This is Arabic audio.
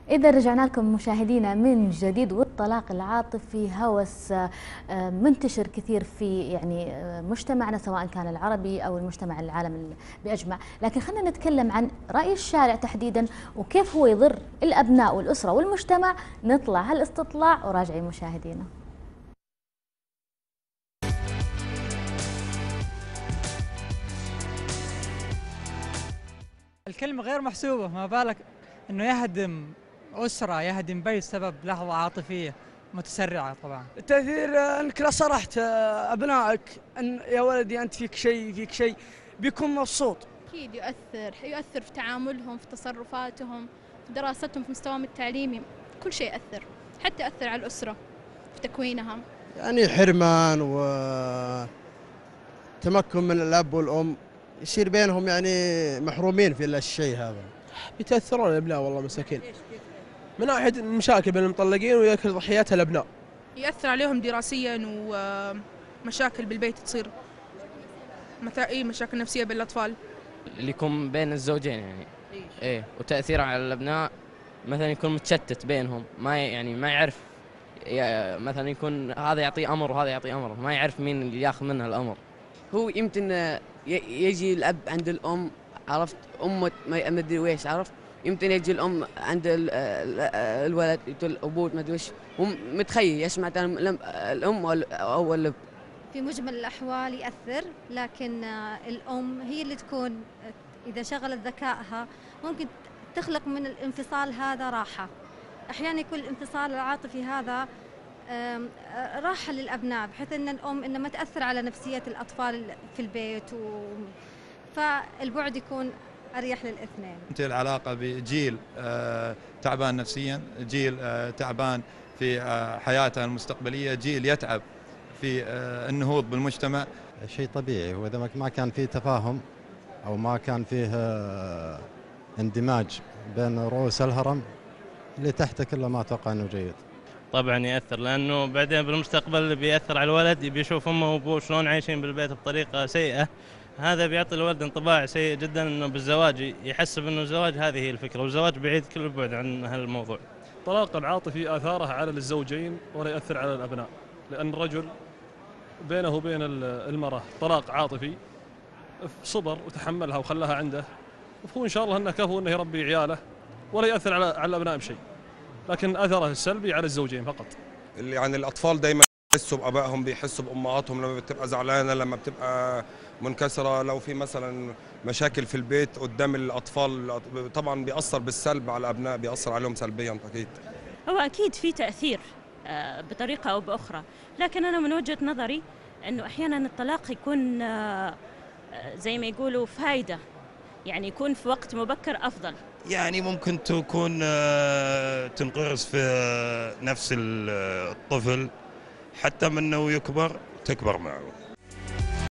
إذا رجعنا لكم مشاهدينا من جديد، والطلاق العاطفي هوس منتشر كثير في مجتمعنا، سواء كان العربي أو المجتمع العالم بأجمع. لكن خلينا نتكلم عن رأي الشارع تحديدا وكيف هو يضر الأبناء والأسرة والمجتمع. نطلع هالاستطلاع وراجعين مشاهدينا. الكلمة غير محسوبة، ما بالك انه يهدم أسرة، يهدم بيت سبب لحظة عاطفية متسرعة. طبعا التأثير انك لو صرحت ابنائك ان يا ولدي انت فيك شيء بيكون مبسوط. اكيد يؤثر في تعاملهم، في تصرفاتهم، في دراستهم، في مستواهم التعليمي، كل شيء يؤثر، حتى يؤثر على الأسرة في تكوينها. يعني حرمان وتمكن من الأب والأم، يصير بينهم يعني محرومين في الشيء هذا. يتأثرون الأبناء والله مساكين، من ناحية المشاكل بين المطلقين وياكل ضحياتها الأبناء. يأثر عليهم دراسيا ومشاكل بالبيت تصير، مشاكل نفسية بين الأطفال اللي يكون بين الزوجين وتأثيره على الأبناء، مثلا يكون متشتت بينهم، ما يعرف، مثلا يكون هذا يعطيه أمر وهذا يعطيه أمر، ما يعرف مين اللي ياخذ منه الأمر. هو يمكن يجي الأب عند الأم، عرفت، أمه ما أدري ويش، عرفت، يمكن يجي الأم عند الولد يقول أبوه ما أدري وش، هو متخيل يسمع الأم أو الأب. في مجمل الأحوال يأثر، لكن الأم هي اللي تكون إذا شغلت ذكائها ممكن تخلق من الانفصال هذا راحة. أحيانا يكون الانفصال العاطفي هذا راحة للأبناء، بحيث أن الأم إنما تأثر على نفسية الأطفال في البيت فالبعد يكون أريح للاثنين. العلاقة بجيل تعبان نفسيا، جيل تعبان في حياته المستقبلية، جيل يتعب في النهوض بالمجتمع. شيء طبيعي، وإذا ما كان فيه تفاهم أو ما كان فيه اندماج بين رؤوس الهرم اللي تحته، كله ما أتوقع أنه جيد. طبعا يأثر، لأنه بعدين بالمستقبل بيأثر على الولد، بيشوف أمه وأبوه شلون عايشين بالبيت بطريقة سيئة. هذا بيعطي الولد انطباع سيء جدا، انه بالزواج يحسب انه الزواج هذه هي الفكره، والزواج بعيد كل البعد عن هالموضوع. الطلاق العاطفي اثاره على الزوجين ولا ياثر على الابناء، لان الرجل بينه وبين المراه طلاق عاطفي صبر وتحملها وخلاها عنده، وهو ان شاء الله انه كفو انه يربي عياله، ولا ياثر على الابناء بشيء، لكن اثره السلبي على الزوجين فقط. يعني الاطفال دايما بيحسوا بابائهم، بيحسوا بامهاتهم لما بتبقى زعلانه، لما بتبقى منكسره، لو في مثلا مشاكل في البيت قدام الاطفال، طبعا بيأثر بالسلب على الابناء، بيأثر عليهم سلبيا اكيد. هو اكيد في تأثير بطريقه او باخرى، لكن انا من وجهة نظري انه احيانا الطلاق يكون زي ما يقولوا فايده، يعني يكون في وقت مبكر افضل. يعني ممكن تكون تنغرس في نفس الطفل حتى منه يكبر، تكبر معه.